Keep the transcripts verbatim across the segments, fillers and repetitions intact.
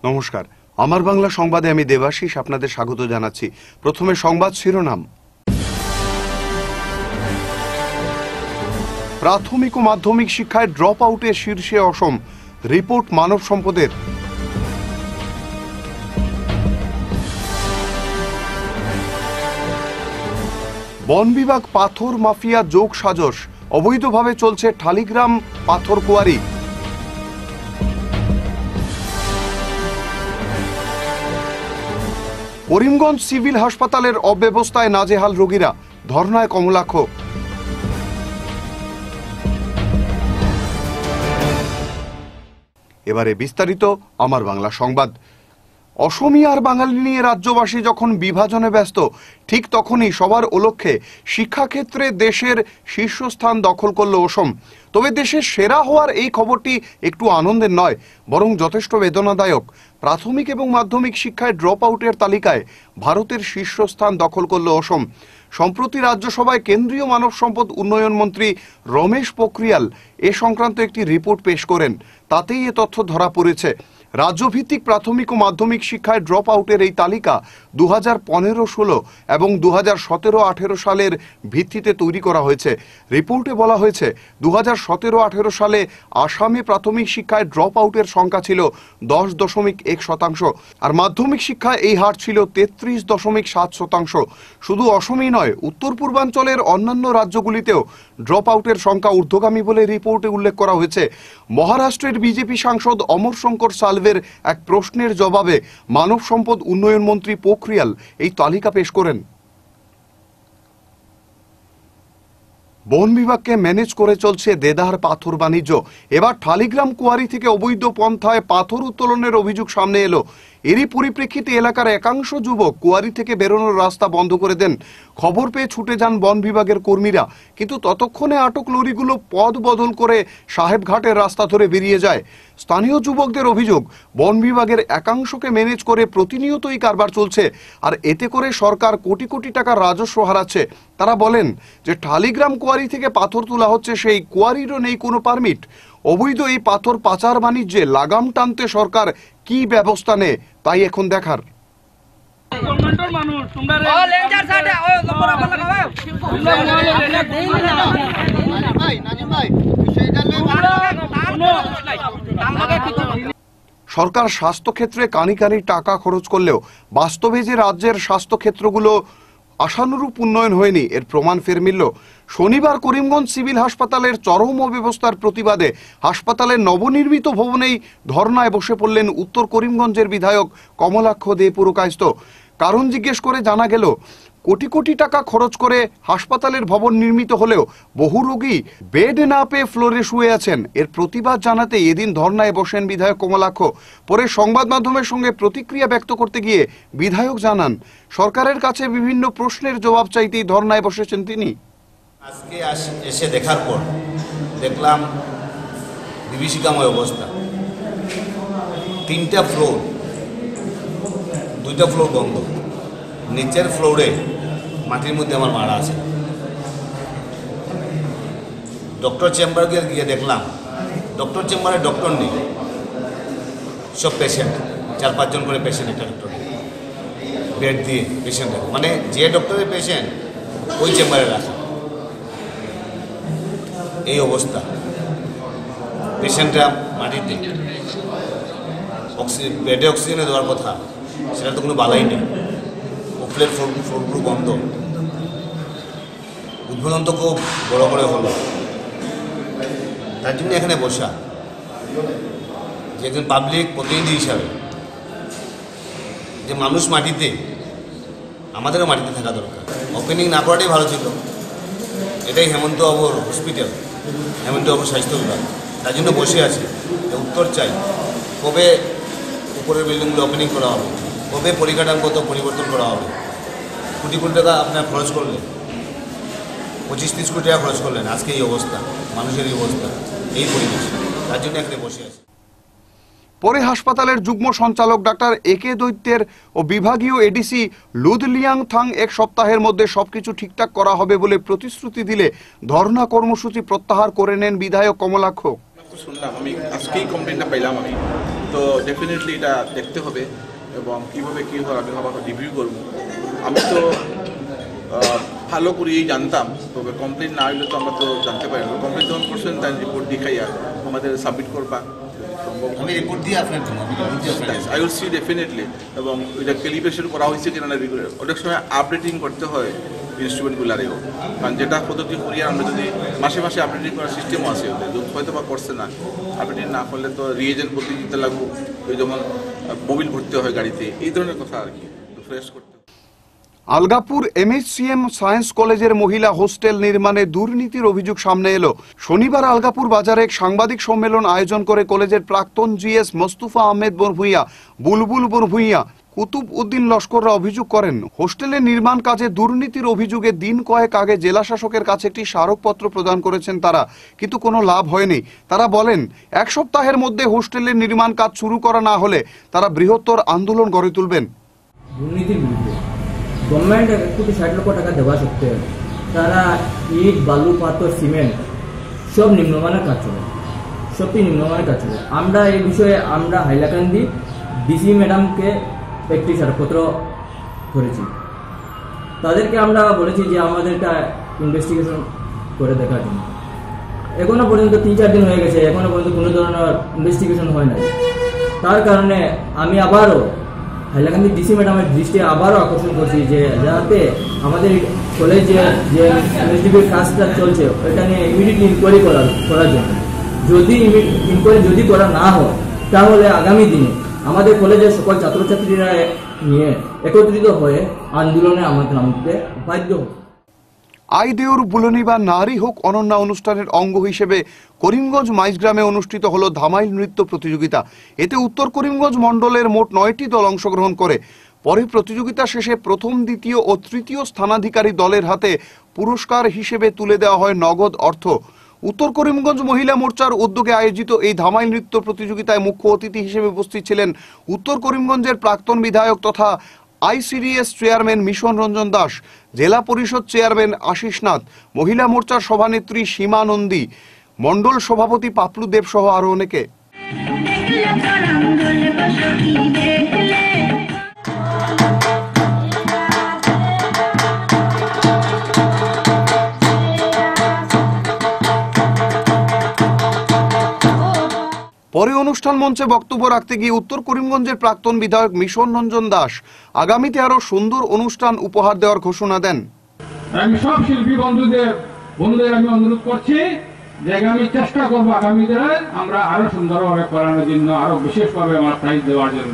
নমস্কার, আমার বাংলা সংবাদে আমি দেবাশিস আপনাদের স্বাগত জানাচ্ছি। প্রথমে সংবাদ শিরোনাম। প্রাথমিক ও মাধ্যমিক শিক্ষায় ড্রপ আউটের শীর্ষে অসম, রিপোর্ট মানব সম্পদের। বন বিভাগ পাথর মাফিয়া যোগ সাজস, অবৈধভাবে চলছে ঠালিগ্রাম পাথর কোয়ারি। করিমগঞ্জ সিভিল হাসপাতালের অব্যবস্থায় নাজেহাল রোগীরা, ধর্নায় কমলাক্ষ। এবারে বিস্তারিত আমার বাংলা সংবাদ। অসমীয়া আর বাঙালি নিয়ে রাজ্যবাসী যখন বিভাজনে ব্যস্ত, ঠিক তখনই সবার অলক্ষ্যে শিক্ষাক্ষেত্রে দেশের শীর্ষস্থান দখল করল অসম। তবে দেশের সেরা হওয়ার এই খবরটি একটু আনন্দের নয়, বরং যথেষ্ট বেদনাদায়ক। প্রাথমিক এবং মাধ্যমিক শিক্ষায় ড্রপ আউটের তালিকায় ভারতের শীর্ষস্থান দখল করল অসম। সম্প্রতি রাজ্যসভায় কেন্দ্রীয় মানব সম্পদ উন্নয়ন মন্ত্রী রমেশ পোখরিয়াল এ সংক্রান্ত একটি রিপোর্ট পেশ করেন। তাতেই এ তথ্য ধরা পড়েছে। রাজ্যভিত্তিক প্রাথমিক ও মাধ্যমিক শিক্ষায় ড্রপ আউটের এই তালিকা দু হাজার পনেরো ষোলো এবং দু হাজার সতেরো আঠেরো সালের ভিত্তিতে তৈরি করা হয়েছে। রিপোর্টে বলা হয়েছে, দু হাজার সতেরো আঠেরো সালে আসামে প্রাথমিক শিক্ষায় ড্রপ আউটের সংখ্যা ছিল দশ দশমিক এক শতাংশ, আর মাধ্যমিক শিক্ষায় এই হার ছিল তেত্রিশ দশমিক সাত শতাংশ। শুধু অসমই নয়, উত্তর পূর্বাঞ্চলের অন্যান্য রাজ্যগুলিতেও ড্রপ আউটের সংখ্যা ঊর্ধ্বগামী বলে রিপোর্টে উল্লেখ করা হয়েছে। মহারাষ্ট্রের বিজেপি সাংসদ অমর শঙ্কর সালভের এক প্রশ্নের জবাবে মানব সম্পদ উন্নয়ন মন্ত্রী পোখরিয়াল এই তালিকা পেশ করেন। বন বিভাগকে ম্যানেজ করে চলছে দেদার পাথর বাণিজ্য। এবার ঠালিগ্রাম কোয়ারি থেকে অবৈধ পন্থায় পাথর উত্তোলনের অভিযোগ সামনে এলো। এরই পরিপ্রেক্ষিতে এলাকার একাংশ যুবক কোয়ারি থেকে বেরোনোর রাস্তা বন্ধ করে দেন। খবর পেয়ে ছুটে যান বন বিভাগের কর্মীরা, কিন্তু ততক্ষণে আটক লরিগুলো পথ বদল করে সাহেবঘাটের রাস্তা ধরে বেরিয়ে যায়। স্থানীয় যুবকদের অভিযোগ, বন বিভাগের একাংশকে ম্যানেজ করে প্রতিনিয়তই কারবার চলছে, আর এতে করে সরকার কোটি কোটি টাকার রাজস্ব হারাচ্ছে। তারা বলেন যে ঠালিগ্রাম কোয়ারি থেকে পাথর তোলা হচ্ছে, সেই কোয়ারিরও নেই কোনো পারমিট। অবৈধ এই পাথর পাচার বাণিজ্যে লাগাম টানতে সরকার কি ব্যবস্থা নেয়, তাই এখন দেখার। সরকার স্বাস্থ্যক্ষেত্রে কানি কানি টাকা খরচ করলেও বাস্তবে যে রাজ্যের স্বাস্থ্যক্ষেত্রগুলো আশানুরূপ উন্নয়ন হয়নি, এর প্রমাণ ফের মিলল। শনিবার করিমগঞ্জ সিভিল হাসপাতালের চরম অব্যবস্থার প্রতিবাদে হাসপাতালের নবনির্মিত ভবনেই ধর্নায় বসে পড়লেন উত্তর করিমগঞ্জের বিধায়ক কমলাক্ষ দে পুরকায়স্থ। কারণ জিজ্ঞেস করে জানা গেল, কোটি কোটি টাকা খরচ করে হাসপাতালের ভবন নির্মিত হলেও বহু রোগী বেড না পেয়ে ফ্লোরে শুয়ে আছেন। এর প্রতিবাদ জানাতে এদিন ধর্নায় বসেন বিধায়ক কমলাক্ষ। পরে সংবাদ মাধ্যমের সঙ্গে প্রতিক্রিয়া ব্যক্ত করতে গিয়ে বিধায়ক জানান, সরকারের কাছে বিভিন্ন প্রশ্নের জবাব চাইতেই ধর্নায় বসেছেন তিনি। আজকে এসে দেখার পর দেখলাম বিভীষিকাময় অবস্থা। তিনটা ফ্লোর, দুইটা ফ্লোর বন্ধ। নিচের ফ্লোরে মাটির মধ্যে আমার মারা আছে। ডক্টর চেম্বারে গিয়ে দেখলাম ডক্টর চেম্বারে ডক্টর নেই, সব পেশেন্ট, চার পাঁচজন করে পেশেন্ট একটা ডক্টর বেড দিয়ে পেশেন্ট, মানে যে ডক্টরের পেশেন্ট ওই চেম্বারে রাখা। এই অবস্থা, পেশেন্টরা মাটিতে, অক্সিজেন বেডে অক্সিজেনে দেওয়ার কথা, সেটা তো কোনো বালাই নেই। উপরের ফ্লোর ফ্লোরগুলো বন্ধ। উদ্বোধন তো খুব বড় করে হলো, তার জন্য এখানে বসা যে একজন পাবলিক প্রতিনিধি হিসাবে, যে মানুষ মাটিতে, আমাদেরও মাটিতে থাকা দরকার। ওপেনিং না করাটাই ভালো ছিল। এটাই হেমন্ত বাবুর হসপিটাল, হেমন্ত বাবুর স্বাস্থ্য বিভাগ, তার জন্য বসে আছে। উত্তর চাই, কবে উপরের বিল্ডিংগুলো ওপেনিং করা হবে, কবে পরিকাঠামোগত পরিবর্তন করা হবে। কোটি কোটি টাকা আপনার খরচ করলেন, পঁচিশ তিরিশ কোটি টাকা খরচ করলেন, আজকে এই অবস্থা, মানুষের এই অবস্থা, এই পরিবেশ, তার জন্য এখানে বসে আছে। পরে হাসপাতালের যুগ্ম সঞ্চালক ডাক্তার এ কে দৈত্যের ও বিভাগীয় এডিসি লুদ লিয়াং থাং এক সপ্তাহের মধ্যে সবকিছু ঠিকঠাক করা হবে বলে প্রতিশ্রুতি দিলে ধর্ণা কর্মসূচি প্রত্যাহার করে নেন বিধায়ক কমলাক্ষ। শুনলাম, আমি আজকেই কমপ্লেনটা পাইলাম। আমি তো ডেফিনেটলি এটা দেখতে হবে এবং কীভাবে কী হয় আমি আবার রিভিউ করবো। আমি তো ভালো করেই জানতাম, তবে কমপ্লেন না হইলে তো আমরা তো জানতে পারি না। কমপ্লেন যখন করছেন তাই রিপোর্ট দেখাইয়া আমাদের সাবমিট করবা সম্ভব। আমি রিপোর্ট দিয়ে আপনার আই উইল সি ডেফিনেটলি। এবং এটা ক্যালিব্রেশন করা হয়েছে কিনা না, অনেক সময় আপডেটিং করতে হয় ইনস্ট্রুমেন্টগুলারেও, কারণ যেটা পদ্ধতি করিয়া আমরা যদি মাসে মাসে আপডেটিং করার সিস্টেমও আছে ওদের, হয়তো বা করছে না। আপডেটিং না করলে তো রিএজেন্ট বলতে দিতে লাগবো, ওই যেমন মোবিল ভরতে হয় গাড়িতে, এই ধরনের কথা আর কি ফ্রেশ করতে। আলগাপুর এমএসসিএম সায়েন্স কলেজের মহিলা হোস্টেল নির্মাণে দুর্নীতির অভিযোগ সামনে এলো। শনিবার আলগাপুর বাজারে এক সাংবাদিক সম্মেলন আয়োজন করে কলেজের প্রাক্তন জিএস মোস্তফা আহমেদ বরভুইয়া, বুলবুল বরভুইয়া, কুতুব উদ্দিন লস্কররা অভিযোগ করেন, হোস্টেলের নির্মাণ কাজে দুর্নীতির অভিযোগে দিন কয়েক আগে জেলা শাসকের কাছে একটি স্মারকপত্র প্রদান করেছেন তারা, কিন্তু কোনো লাভ হয়নি। তারা বলেন, এক সপ্তাহের মধ্যে হোস্টেলের নির্মাণ কাজ শুরু করা না হলে তারা বৃহত্তর আন্দোলন গড়ে তুলবেন। দুর্নীতির বিরুদ্ধে গভর্নমেন্ট এক কোটি ষাট লক্ষ টাকা দেওয়া সত্ত্বেও তারা ইট, বালু, পাথর, সিমেন্ট সব নিম্নমানের কাজ চলে, সত্যি নিম্নমানের কাজ চলে। আমরা এই বিষয়ে আমরা হাইলাকান্দি ডিসি ম্যাডামকে একটি স্মারকপত্র করেছি। তাদেরকে আমরা বলেছি যে আমাদেরটা ইনভেস্টিগেশন করে দেখার জন্য। এখনো পর্যন্ত তিন চার দিন হয়ে গেছে, এখনো পর্যন্ত কোনো ধরনের ইনভেস্টিগেশন হয় নাই। তার কারণে আমি আবারও হাইলাকান্দি ডিসি ম্যাডামের দৃষ্টি আবারও আকর্ষণ করছি যে যাতে আমাদের কলেজে যে এনএসডিবির কাজটা চলছে ওইটা নিয়ে ইমিডিয়েটলি ইনকোয়ারি করার করার জন্য। যদি ইনকোয়ারি যদি করা না হয় তাহলে আগামী দিনে আমাদের কলেজের সকল ছাত্রছাত্রীরা নিয়ে একত্রিত হয়ে আন্দোলনে আমাদের নামতে বাধ্য হবে। আই দেউর বুলনি বা নারী হোক অনন্যা অনুষ্ঠানের অঙ্গ হিসেবে করিমগঞ্জ মাইজগ্রামে অনুষ্ঠিত হল ধামাইল নৃত্য প্রতিযোগিতা। এতে উত্তর করিমগঞ্জ মণ্ডলের মোট নয়টি দল অংশগ্রহণ করে। পরে প্রতিযোগিতা শেষে প্রথম, দ্বিতীয় ও তৃতীয় স্থানাধিকারী দলের হাতে পুরস্কার হিসেবে তুলে দেওয়া হয় নগদ অর্থ। উত্তর করিমগঞ্জ মহিলা মোর্চার উদ্যোগে আয়োজিত এই ধামাইল নৃত্য প্রতিযোগিতায় মুখ্য অতিথি হিসেবে উপস্থিত ছিলেন উত্তর করিমগঞ্জের প্রাক্তন বিধায়ক তথা আইসিডিএস চেয়ারম্যান মিশন রঞ্জন দাস, জেলা পরিষদ চেয়ারম্যান আশিস নাথ, মহিলা মোর্চার সভানেত্রী সীমা নন্দী, মণ্ডল সভাপতি পাপলু দেব সহ আরো অনেকে। পরে অনুষ্ঠান মঞ্চে বক্তব্য রাখতে গিয়ে উত্তর করিমগঞ্জের প্রাক্তন বিধায়ক মিশন রঞ্জন দাস আগামীতে আরো সুন্দর অনুষ্ঠান উপহার দেওয়ার ঘোষণা দেন। আমি সব শিল্পী বন্ধুদের বন্ধুদের আমি অনুরোধ করছি যে আমি চেষ্টা করবো আগামীতে আমরা আরো সুন্দরভাবে করানোর জন্য, আরো বিশেষভাবে আমার প্রাইজ দেওয়ার জন্য।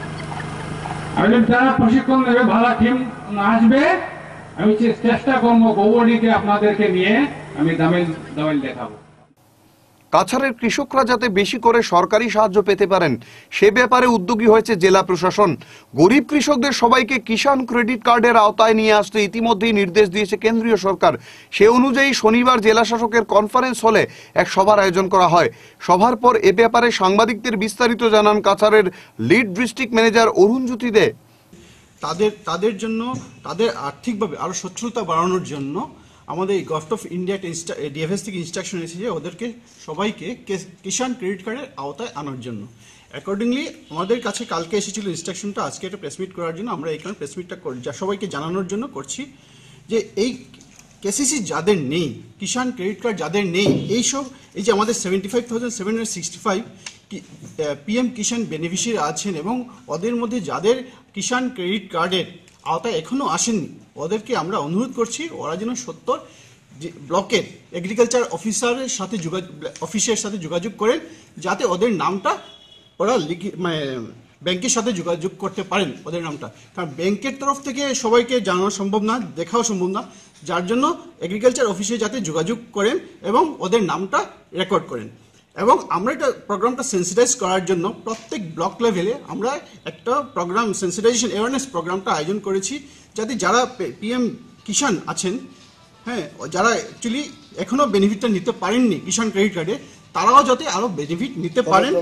আমি যারা প্রশিক্ষণ নেবে, ভালো টিম আসবে, আমি চেষ্টা করবো গৌবরীকে আপনাদেরকে নিয়ে আমি দামেল দামেল দেখাবো। কাছাড়ের কৃষকরা যাতে বেশি করে সরকারি সাহায্য পেতে পারেন সে ব্যাপারে উদ্যোগী হয়েছে জেলা প্রশাসন। গরিব কৃষকদের সবাইকে কিষাণ ক্রেডিট কার্ডের আওতায় নিয়ে আসতে ইতিমধ্যেই নির্দেশ দিয়েছে কেন্দ্রীয় সরকার। সে অনুযায়ী শনিবার জেলা শাসকের কনফারেন্স হলে এক সভার আয়োজন করা হয়। সভার পর এ ব্যাপারে সাংবাদিকদের বিস্তারিত জানান কাছাড়ের lead district manager Arun Jyoti Dey. তাদের তাদের জন্য তাদের আর্থিকভাবে আরো সচ্ছলতা বাড়ানোর জন্য আমাদের গভর্নমেন্ট অফ ইন্ডিয়া ডিএফএস থেকে ইনস্ট্রাকশন এসেছে ওদেরকে সবাইকে কিষাণ ক্রেডিট কার্ডের আওতায় আনার জন্য। অ্যাকর্ডিংলি আমাদের কাছে কালকে এসেছিল ইনস্ট্রাকশনটা, আজকে একটা প্রেসমিট করার জন্য আমরা এখানে প্রেসমিটটা সবাইকে জানানোর জন্য করছি যে এই কেসিসি যাদের নেই, কিষাণ ক্রেডিট কার্ড যাদের নেই, এইসব এই যে আমাদের seventy five thousand seven hundred sixty five PM Kisan beneficiary আছেন এবং ওদের মধ্যে যাদের কিষাণ ক্রেডিট কার্ডের আওতায় এখনও আসেননি ওদেরকে আমরা অনুরোধ করছি ওরা যেন সত্তর যে ব্লকের এগ্রিকালচার অফিসারের সাথে যোগাযোগ অফিসের সাথে যোগাযোগ করেন যাতে ওদের নামটা ওরা লিখি মানে ব্যাংকের সাথে যোগাযোগ করতে পারেন ওদের নামটা। কারণ ব্যাংকের তরফ থেকে সবাইকে জানানো সম্ভব না, দেখাও সম্ভব না, যার জন্য এগ্রিকালচার অফিসে যাতে যোগাযোগ করেন এবং ওদের নামটা রেকর্ড করেন। এবং আমরা এটা প্রোগ্রামটা সেন্সিটাইজ করার জন্য প্রত্যেক ব্লক লেভেলে আমরা একটা প্রোগ্রাম সেন্সিটাইজেশন অ্যাওয়ারনেস প্রোগ্রামটা আয়োজন করেছি যাতে যারা পিএম কিষাণ আছেন, হ্যাঁ, যারা অ্যাকচুয়ালি এখনও বেনিফিটটা নিতে পারেননি কিষাণ ক্রেডিট কার্ডে, তারাও যাতে আরও বেনিফিট নিতে পারেন।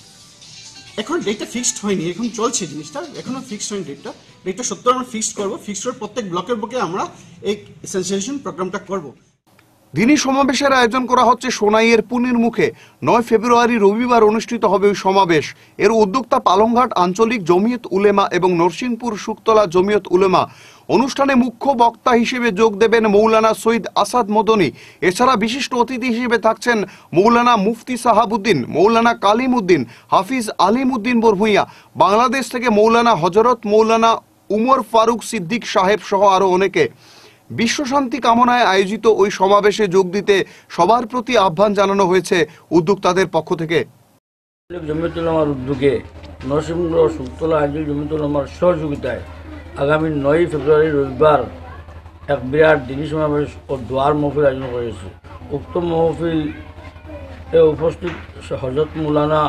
এখন ডেটটা ফিক্সড হয়নি, এখন চলছে জিনিসটা, এখনও ফিক্সড হয়নি ডেটটা। ডেটটা সত্তর আমরা ফিক্সড করবো, ফিক্সড করে প্রত্যেক ব্লকের বুকে আমরা এই সেন্সিটাইজেশন প্রোগ্রামটা করবো। দিনই সমাবেশের আয়োজন করা হচ্ছে সোনাইয়ের পুনের মুখে। নয় ফেব্রুয়ারি রবিবার অনুষ্ঠিত হবে ওই সমাবেশ। এর উদ্যোক্তা পালংঘাট আঞ্চলিক জমিয়ত উলেমা এবং নরসিংপুর শুকতলা জমিয়ত উলেমা। অনুষ্ঠানে মুখ্য বক্তা হিসেবে যোগ দেবেন মৌলানা সৈয়দ আসাদ মদনী। এছাড়া বিশিষ্ট অতিথি হিসেবে থাকছেন মৌলানা মুফতি সাহাবুদ্দিন, মৌলানা কালিম উদ্দিন, হাফিজ আলিম উদ্দিন বরভূঁইয়া। বাংলাদেশ থেকে মৌলানা হজরত মৌলানা উমর ফারুক সিদ্দিক সাহেব সহ আরো অনেকে। বিশ্বশান্তি কামনায় আয়োজিত ওই সমাবেশে যোগ দিতে সবার প্রতি আহ্বান জানানো হয়েছে উদ্যোক্তাদের পক্ষ থেকে। জমিয়ত উলামার উদ্যোগে নরসিংপুর শুকতলা আঞ্চলিক জমিয়ত উলামার সহযোগিতায় আগামী নয় ফেব্রুয়ারি রবিবার এক বিরাট দিনী সমাবেশ ও দোয়ার মহফিল আয়োজন করেছে। উক্ত মহফিল এ উপস্থিত হজরত মৌলানা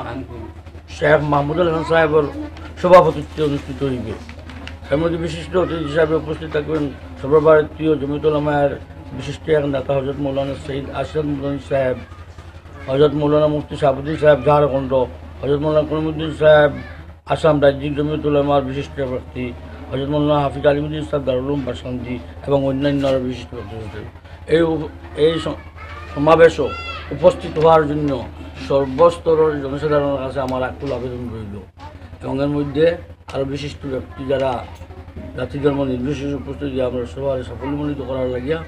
শেখ মাহমুদুল হাসান সাহেবের সভাপতিত্বে অনুষ্ঠিত হইবে। এর মধ্যে বিশিষ্ট অতিথি হিসাবে উপস্থিত থাকবেন সর্বভারতীয় জমিয়ত উলামার বিশিষ্ট এক নেতা হজরত মৌলানা সৈয়দ আসাদ মদনী সাহেব, হজরত মৌলানা মুফতি সাহাবুদ্দিন সাহেব ঝাড়খণ্ড, হজরত মৌলানা করিমুদ্দিন সাহেব আসাম রাজ্যিক জমিয়ত উলামার বিশিষ্ট ব্যক্তি, হজরত মৌলানা হাফিজ আলিমুদ্দিন সাহেব দারুল উলুম বাসন্তী এবং অন্যান্য বিশিষ্ট ব্যক্তি। এই এই সমাবেশও উপস্থিত হওয়ার জন্য সর্বস্তরের জনসাধারণের কাছে আমার আকুল আবেদন রইল এবং এর মধ্যে আরও বিশিষ্ট ব্যক্তি যারা জাতি ধর্ম নির্বিশেষে উপস্থিত আমরা সবার সাফল্যমণ্ডিত করার লাগিয়া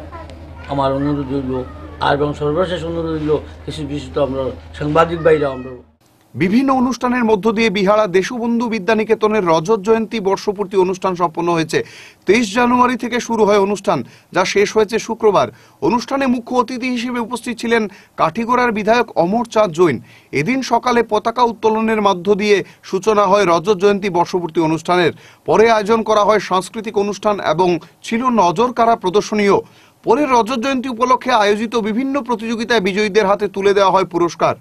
আমার অনুরোধ রইল। আর এবং সর্বশেষ অনুরোধ রইল কিছু বিশিষ্ট আমরা সাংবাদিক বাইরে আমরা বিভিন্ন অনুষ্ঠানের মধ্য দিয়ে বিহারা দেশবন্ধু বিদ্যানিকেতনের রজত জয়ন্তী বর্ষপূর্তি অনুষ্ঠান সম্পন্ন হয়েছে। তেইশ জানুয়ারি থেকে শুরু হয় অনুষ্ঠান, যা শেষ হয়েছে শুক্রবার। অনুষ্ঠানে মুখ্য অতিথি হিসেবে উপস্থিত ছিলেন কাঠিগড়ার বিধায়ক অমর চাঁদ জৈন। এদিন সকালে পতাকা উত্তোলনের মধ্য দিয়ে সূচনা হয় রজত জয়ন্তী বর্ষপূর্তি অনুষ্ঠানের। পরে আয়োজন করা হয় সাংস্কৃতিক অনুষ্ঠান এবং ছিল নজর কাড়া প্রদর্শনীও। পরে রজত জয়ন্তী উপলক্ষে আয়োজিত বিভিন্ন প্রতিযোগিতায় বিজয়ীদের হাতে তুলে দেওয়া হয় পুরস্কার।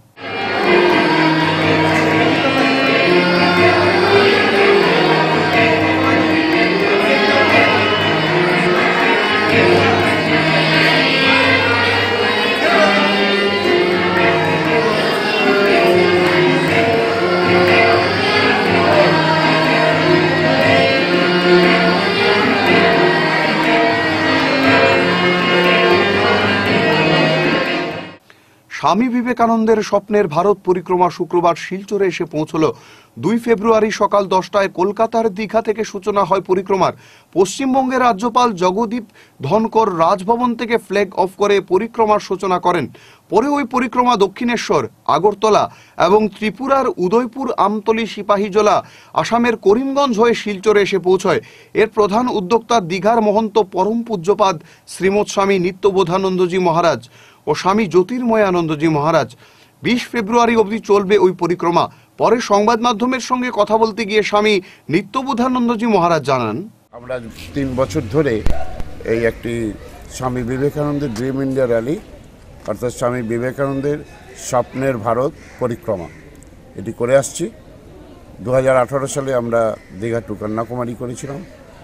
স্বামী বিবেকানন্দের স্বপ্নের ভারত পরিক্রমা শুক্রবার শিলচরে এসে পৌঁছল। দুই ফেব্রুয়ারি সকাল দশটায় কলকাতার দীঘা থেকে সূচনা হয় পরিক্রমার। পশ্চিমবঙ্গের রাজ্যপাল জগদীপ ধনকর রাজভবন থেকে ফ্ল্যাগ অফ করে পরিক্রমার সূচনা করেন। পরে ওই পরিক্রমা দক্ষিণেশ্বর, আগরতলা এবং ত্রিপুরার উদয়পুর, আমতলী, সিপাহীজলা, আসামের করিমগঞ্জ হয়ে শিলচরে এসে পৌঁছয়। এর প্রধান উদ্যোক্তা দীঘার মহন্ত পরম পূজ্যপাদ শ্রীমৎ স্বামী নিত্যবোধানন্দজি মহারাজ ও স্বামী জ্যোতির্ময়ানন্দজি মহারাজ। বিশ ফেব্রুয়ারি অবধি চলবে ওই পরিক্রমা। পরে সংবাদ মাধ্যমের সঙ্গে কথা বলতে গিয়ে স্বামী নিত্যবোধানন্দজি মহারাজ জানান, আমরা তিন বছর ধরে এই একটি স্বামী বিবেকানন্দের ড্রিম ইন্ডিয়া র্যালি, অর্থাৎ স্বামী বিবেকানন্দের স্বপ্নের ভারত পরিক্রমা, এটি করে আসছি। দু হাজার আঠারো সালে আমরা দীঘা টু কন্যাকুমারী করেছিলাম।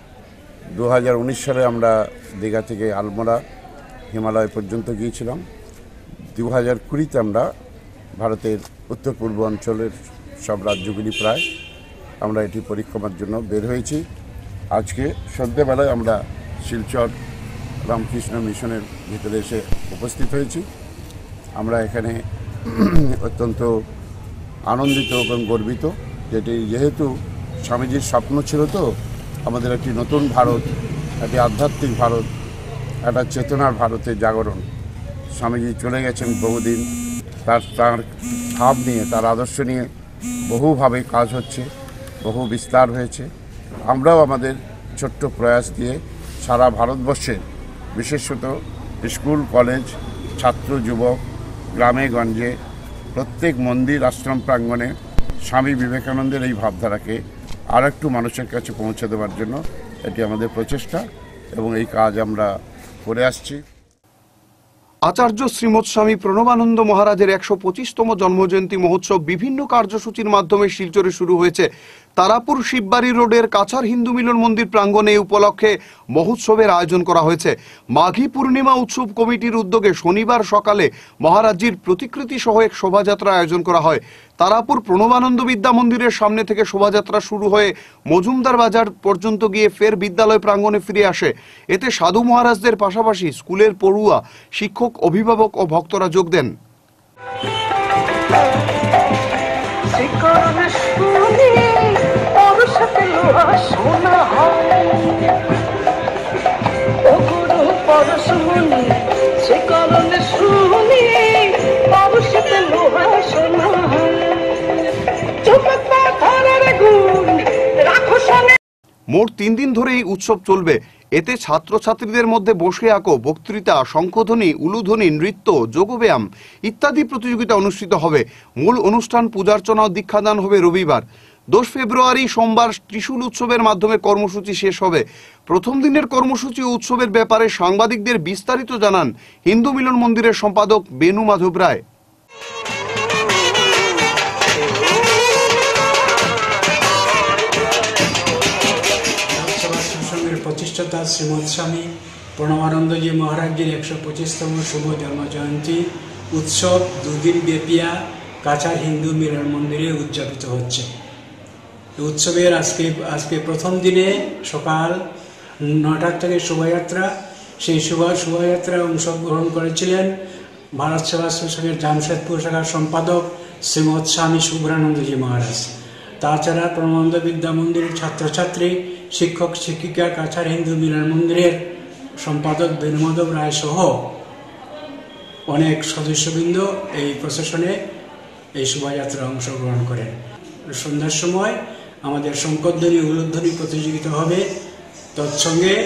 দু হাজার উনিশ সালে আমরা দীঘা থেকে আলমোড়া হিমালয় পর্যন্ত গিয়েছিলাম। দু হাজার কুড়িতে আমরা ভারতের উত্তর পূর্ব অঞ্চলের সব রাজ্যগুলি প্রায় আমরা এটি পরিক্রমার জন্য বের হয়েছি। আজকে সন্ধ্যেবেলায় আমরা শিলচর রামকৃষ্ণ মিশনের ভিতরে এসে উপস্থিত হয়েছি। আমরা এখানে অত্যন্ত আনন্দিত এবং গর্বিত, যেটি যেহেতু স্বামীজির স্বপ্ন ছিল, তো আমাদের একটি নতুন ভারত, একটি আধ্যাত্মিক ভারত, একটা চেতনার ভারতের জাগরণ। স্বামীজি চলে গেছেন বহুদিন, তার তার ভাব নিয়ে, তার আদর্শ নিয়ে বহুভাবে কাজ হচ্ছে, বহু বিস্তার হয়েছে। আমরাও আমাদের ছোট্ট প্রয়াস দিয়ে সারা ভারতবর্ষের বিশেষত স্কুল, কলেজ, ছাত্র, যুবক, গ্রামে গঞ্জে, প্রত্যেক মন্দির, আশ্রম প্রাঙ্গণে স্বামী বিবেকানন্দের এই ভাবধারাকে আর একটু মানুষের কাছে পৌঁছে দেওয়ার জন্য এটি আমাদের প্রচেষ্টা এবং এই কাজ আমরা করে আসছি। আচার্য শ্রীমৎ স্বামী প্রণবানন্দ মহারাজের একশো পঁচিশতম জন্মজয়ন্তী মহোৎসব বিভিন্ন কার্যসূচির মাধ্যমে শিলচরে শুরু হয়েছে। তারাপুর শিববাড়ি রোডের কাছার হিন্দু মিলন মন্দির প্রাঙ্গণে এই উপলক্ষে মহোৎসবের আয়োজন করা হয়েছে। মাঘী পূর্ণিমা উৎসব কমিটির উদ্যোগে শনিবার সকালে মহারাজজির প্রতিকৃতি সহ এক শোভাযাত্রা আয়োজন করা হয়। তারাপুর প্রণবানন্দ বিদ্যা মন্দিরের সামনে থেকে শোভাযাত্রা শুরু হয়ে মজুমদার বাজার পর্যন্ত গিয়ে ফের বিদ্যালয় প্রাঙ্গণে ফিরে আসে। এতে সাধু মহারাজদের পাশাপাশি স্কুলের পড়ুয়া, শিক্ষক, অভিভাবক ও ভক্তরা যোগ দেন। মোট তিন দিন ধরে এই উৎসব চলবে। এতে ছাত্রছাত্রীদের মধ্যে বসে আঁকো, বক্তৃতা, শঙ্খধ্বনি, উলুধ্বনি, নৃত্য, যোগব্যায়াম ইত্যাদি প্রতিযোগিতা অনুষ্ঠিত হবে। মূল অনুষ্ঠান পূজার্চনা ও দীক্ষাদান হবে রবিবার। দশ ফেব্রুয়ারি সোমবার ত্রিশূল উৎসবের মাধ্যমে কর্মসূচি শেষ হবে। প্রথম দিনের কর্মসূচি ও উৎসবের ব্যাপারে সাংবাদিকদের বিস্তারিত জানান হিন্দু মিলন মন্দিরের সম্পাদক বেনু মাধব রায়। প্রতিষ্ঠাতা শ্রীমৎ স্বামী প্রণবানন্দজি মহারাজজির একশো পঁচিশতম শুভ জন্ম জয়ন্তী উৎসব দুদিন ব্যাপিয়া কাছার হিন্দু মিলন মন্দিরে উদযাপিত হচ্ছে। উৎসবের আজকে আজকে প্রথম দিনে সকাল নটার থেকে শোভাযাত্রা, সেই শোভা শোভাযাত্রায় অংশগ্রহণ করেছিলেন ভারত সেবা সংঘের জামশেদপুর শাখার সম্পাদক শ্রীমৎ স্বামী শুভ্রানন্দজি মহারাজ। তাছাড়া প্রণবানন্দ বিদ্যা মন্দিরের ছাত্রছাত্রী, শিক্ষক শিক্ষিকা, কাছার হিন্দু মিলন মন্দিরের সম্পাদক বেনু মাধব রায় সহ অনেক সদস্যবৃন্দ এই প্রশাসনে এই শোভাযাত্রায় অংশগ্রহণ করেন। সন্ধ্যার সময় আমাদের শঙ্করধ্বনি, উলুধ্বনি প্রতিযোগিতা হবে। তৎসঙ্গে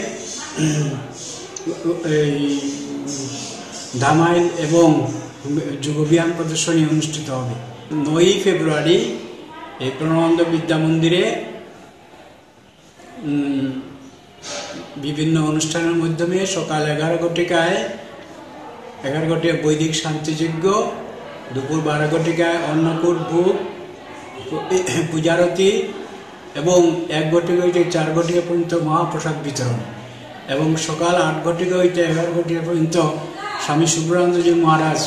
এই ধামাইল এবং যোগব্যায়াম প্রদর্শনী অনুষ্ঠিত হবে। নয়ই ফেব্রুয়ারি এই প্রণবানন্দ বিদ্যা মন্দিরে বিভিন্ন অনুষ্ঠানের মাধ্যমে সকাল এগারো ঘটিকায় এগারো ঘটিকায় বৈদিক শান্তিযজ্ঞ, দুপুর বারো ঘটিকায় অন্নকূট ভোগ, পূজারতি এবং এক ঘটিকা হইতে চার ঘটিকা পর্যন্ত মহাপ্রসাদ বিতরণ এবং সকাল আট ঘটিকা হইতে এগারো ঘটিকা পর্যন্ত স্বামী শুভ্রানন্দজি মহারাজ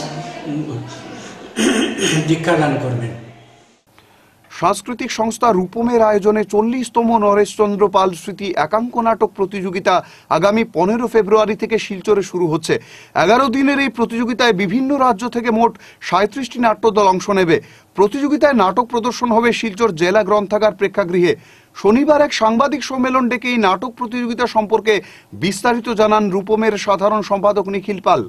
দীক্ষাদান করবেন। সাংস্কৃতিক সংস্থা রূপমের আয়োজনে চল্লিশতম নরেশচন্দ্র পাল স্মৃতি একাঙ্ক নাটক প্রতিযোগিতা আগামী পনেরো ফেব্রুয়ারি থেকে শিলচরে শুরু হচ্ছে। এগারো দিনের এই প্রতিযোগিতায় বিভিন্ন রাজ্য থেকে মোট সাঁত্রিশটি নাট্যদল অংশ নেবে। প্রতিযোগিতায় নাটক প্রদর্শন হবে শিলচর জেলা গ্রন্থাগার প্রেক্ষাগৃহে। শনিবার এক সাংবাদিক সম্মেলন ডেকে এই নাটক প্রতিযোগিতা সম্পর্কে বিস্তারিত জানান রূপমের সাধারণ সম্পাদক নিখিল পাল।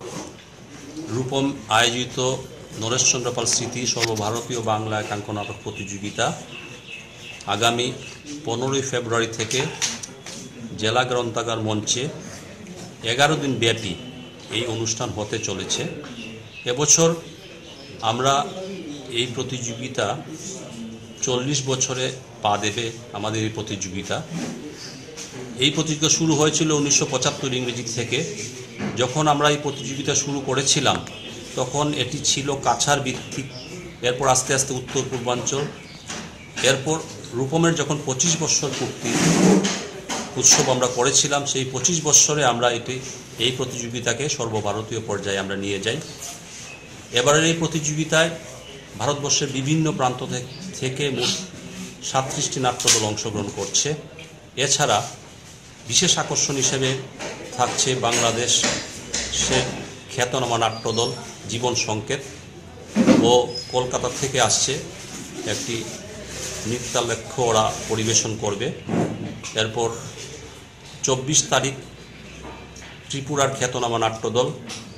রূপম আয়োজিত নরেশচন্দ্র পাল স্মৃতি সর্বভারতীয় বাংলা একাঙ্ক নাটক প্রতিযোগিতা আগামী পনেরোই ফেব্রুয়ারি থেকে জেলা গ্রন্থাগার মঞ্চে এগারো দিন ব্যাপী এই অনুষ্ঠান হতে চলেছে। এবছর আমরা এই প্রতিযোগিতা চল্লিশ বছরে পা দেবে আমাদের এই প্রতিযোগিতা। এই প্রতিযোগিতা শুরু হয়েছিল উনিশশো পঁচাত্তর ইংরেজি থেকে। যখন আমরা এই প্রতিযোগিতা শুরু করেছিলাম তখন এটি ছিল কাছাড় ভিত্তিক, এরপর আস্তে আস্তে উত্তর পূর্বাঞ্চল, এরপর রূপমের যখন পঁচিশ বৎসর পূর্তি উৎসব আমরা করেছিলাম, সেই পঁচিশ বৎসরে আমরা এটি এই প্রতিযোগিতাকে সর্বভারতীয় পর্যায়ে আমরা নিয়ে যাই। এবারের এই প্রতিযোগিতায় ভারতবর্ষের বিভিন্ন প্রান্ত থেকে মোট সাঁত্রিশটি নাট্যদল অংশগ্রহণ করছে। এছাড়া বিশেষ আকর্ষণ হিসেবে থাকছে বাংলাদেশ সে খ্যাতনামা নাট্যদল জীবন সংকেত ও কলকাতা থেকে আসছে একটি নৃত্যালেখ্য, ওরা পরিবেশন করবে। এরপর চব্বিশ তারিখ ত্রিপুরার খ্যাতনামা নাট্যদল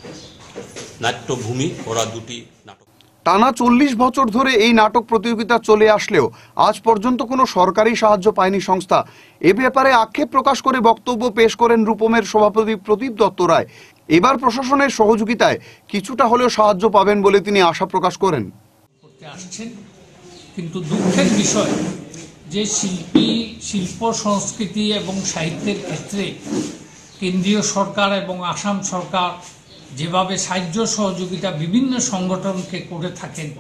নাট্যভূমি, ওরা দুটি নাটক। টানা চল্লিশ বছর ধরে এই নাটক প্রতিযোগিতা চলে আসলেও আজ পর্যন্ত কোনো সরকারি সাহায্য পায়নি সংস্থা। এ ব্যাপারে আক্ষেপ প্রকাশ করে বক্তব্য পেশ করেন রূপমের সভাপতি প্রদীপ দত্ত রায়। এবার প্রশাসনের সহযোগিতায় কিছুটা হলেও সাহায্য পাবেন বলে তিনি আশা প্রকাশ করেন। আসছেন কিন্তু দুঃখের বিষয় যে শিল্পী, শিল্প, সংস্কৃতি এবং সাহিত্যের ক্ষেত্রে কেন্দ্রীয় সরকার এবং আসাম সরকার যেভাবে সাহায্য সহযোগিতা বিভিন্ন সংগঠনকে করে থাকেন,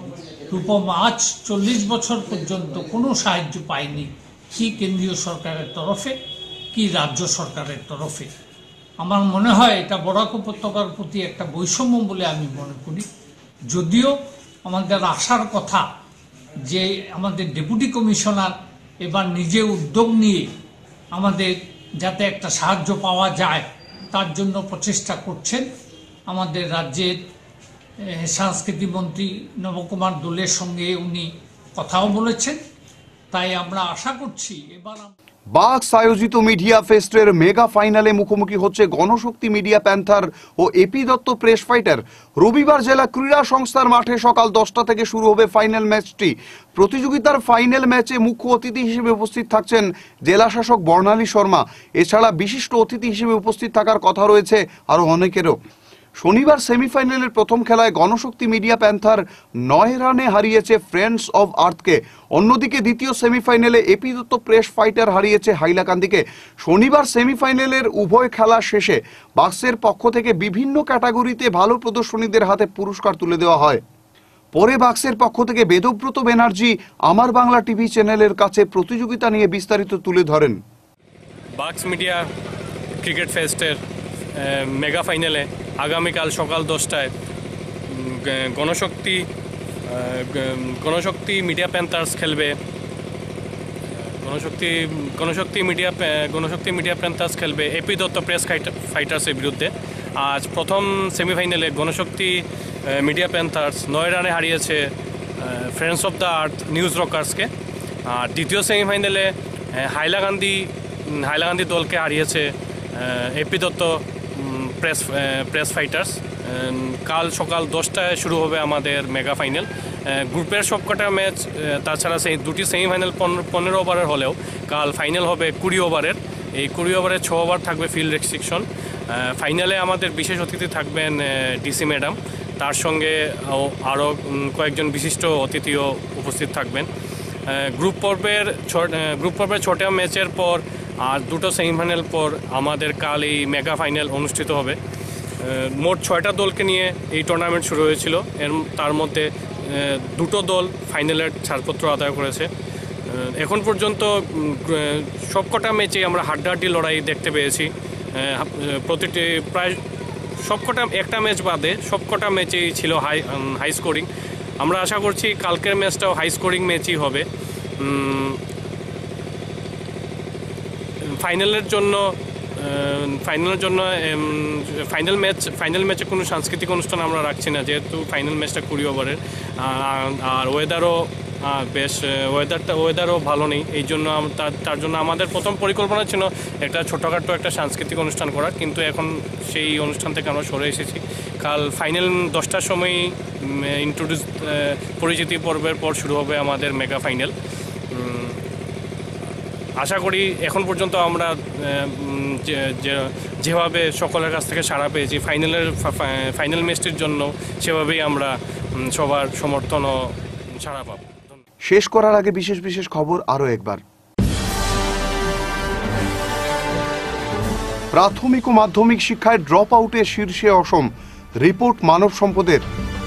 রূপম আজ চল্লিশ বছর পর্যন্ত কোনো সাহায্য পায়নি, কি কেন্দ্রীয় সরকারের তরফে কি রাজ্য সরকারের তরফে। আমার মনে হয় এটা বরাক উপত্যকার প্রতি একটা বৈষম্য বলে আমি মনে করি। যদিও আমাদের আশার কথা যে আমাদের ডেপুটি কমিশনার এবার নিজে উদ্যোগ নিয়ে আমাদের যাতে একটা সাহায্য পাওয়া যায় তার জন্য প্রচেষ্টা করছেন। আমাদের রাজ্যের সংস্কৃতি মন্ত্রী নবকুমার দোলের সঙ্গে উনি কথাও বলেছেন, তাই আমরা আশা করছি এবার বাক্স আয়োজিত মিডিয়া ফেস্টের মেগা ফাইনালে মুখোমুখি হচ্ছে গণশক্তি মিডিয়া প্যান্থার ও এপি দত্ত প্রেস ফাইটার। রবিবার জেলা ক্রীড়া সংস্থার মাঠে সকাল দশটা থেকে শুরু হবে ফাইনাল ম্যাচটি। প্রতিযোগিতার ফাইনাল ম্যাচে মুখ্য অতিথি হিসেবে উপস্থিত থাকছেন জেলা শাসক বর্ণালী শর্মা। এছাড়া বিশিষ্ট অতিথি হিসেবে উপস্থিত থাকার কথা রয়েছে আরো অনেকেরও। শনিবার সেমিফাইনালের প্রথম খেলায় গণশক্তি মিডিয়া প্যান্থার নয় রানে হারিয়েছে ফ্রেন্ডস অব আর্থকে। অন্যদিকে দ্বিতীয় সেমিফাইনালে এপি দত্ত প্রেস ফাইটার হারিয়েছে হাইলাকান্দিকে। শনিবার সেমিফাইনালের উভয় খেলা শেষে বাক্সের পক্ষ থেকে বিভিন্ন ক্যাটাগরিতে ভালো প্রদর্শনীদের হাতে পুরস্কার তুলে দেওয়া হয়। পরে বাক্সের পক্ষ থেকে বেদব্রত ব্যানার্জি আমার বাংলা টিভি চ্যানেলের কাছে প্রতিযোগিতা নিয়ে বিস্তারিত তুলে ধরেন। বাক্স মিডিয়া ক্রিকেট ফেস্টের মেগা ফাইনালে আগামীকাল সকাল দশটায় গণশক্তি গণশক্তি মিডিয়া প্যান্থার্স খেলবে Ganashakti Ganashakti media Ganashakti media panthers খেলবে এপি দত্ত প্রেস ফাইটার্সের বিরুদ্ধে। আজ প্রথম সেমিফাইনালে গণশক্তি মিডিয়া প্যান্থার্স নয় রানে হারিয়েছে friends of the earth news রকার্সকে। আর দ্বিতীয় সেমিফাইনালে হাইলাকান্দি হাইলাকান্দি দলকে হারিয়েছে AP Dutta press press fighters. কাল সকাল দশটায় শুরু হবে আমাদের মেগা ফাইনাল। গ্রুপের সবকটা ম্যাচ তাছাড়া সেই দুটি সেমিফাইনাল পনেরো ওভারের হলেও কাল ফাইনাল হবে কুড়ি ওভারের। এই কুড়ি ওভারে ছ ওভার থাকবে ফিল্ড রেস্ট্রিকশন। ফাইনালে আমাদের বিশেষ অতিথি থাকবেন ডিসি ম্যাডাম, তার সঙ্গে আরও কয়েকজন বিশিষ্ট অতিথিও উপস্থিত থাকবেন। গ্রুপ পর্বের গ্রুপ পর্বের ছটা ম্যাচের পর আর দুটো সেমিফাইনাল পর আমাদের কাল এই মেগা ফাইনাল অনুষ্ঠিত হবে। মোট ছয়টা দলকে নিয়ে এই টুর্নামেন্ট শুরু হয়েছিল। এর তার মধ্যে দুটো দল ফাইনালের ছাড়পত্র আদায় করেছে। এখন পর্যন্ত সবকটা ম্যাচে আমরা হাড্ডাহাড্ডি লড়াই দেখতে পেয়েছি। প্রতিটি প্রায় সবকটা একটা ম্যাচ বাদে সবকটা ম্যাচেই ছিল হাই হাই স্কোরিং। আমরা আশা করছি কালকের ম্যাচটাও হাই স্কোরিং ম্যাচই হবে। ফাইনালের জন্য ফাইনালের জন্য ফাইনাল ম্যাচ ফাইনাল ম্যাচে কোনো সাংস্কৃতিক অনুষ্ঠান আমরা রাখছি না, যেহেতু ফাইনাল ম্যাচটা কুড়ি ওভারের। আর ওয়েদারও বেশ ওয়েদারটা ওয়েদারও ভালো নেই, এই জন্য তার জন্য আমাদের প্রথম পরিকল্পনা ছিল একটা ছোটোখাটো একটা সাংস্কৃতিক অনুষ্ঠান করার, কিন্তু এখন সেই অনুষ্ঠান থেকে আমরা সরে এসেছি। কাল ফাইনাল দশটার সময় ইন্ট্রোডিউস পরিচিতি পর্বের পর শুরু হবে আমাদের মেগা ফাইনাল। আশা করি এখন পর্যন্ত আমরা যেভাবে সকলের কাছ থেকে সাড়া পেয়েছি ফাইনালের ফাইনাল ম্যাচটির জন্য, সেভাবেই আমরা সবার সমর্থন ও সাড়া পাব। শেষ করার আগে বিশেষ বিশেষ খবর আরও একবার। প্রাথমিক ও মাধ্যমিক শিক্ষায় ড্রপ আউটের শীর্ষে অসম, রিপোর্ট মানব সম্পদের।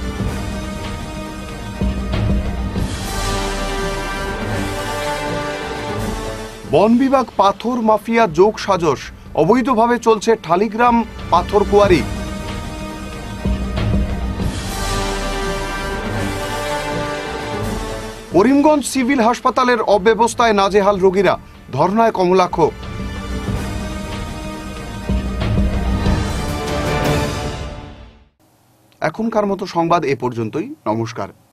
বন বিভাগ পাথর মাফিয়া যোগ সাজস, অবৈধভাবে চলছে ঠালিগ্রাম পাথর কোয়ারি। করিমগঞ্জ সিভিল হাসপাতালের অব্যবস্থায় নাজেহাল রোগীরা, ধর্নায় কমলাক্ষ। এখনকার মতো সংবাদ এ পর্যন্তই। নমস্কার।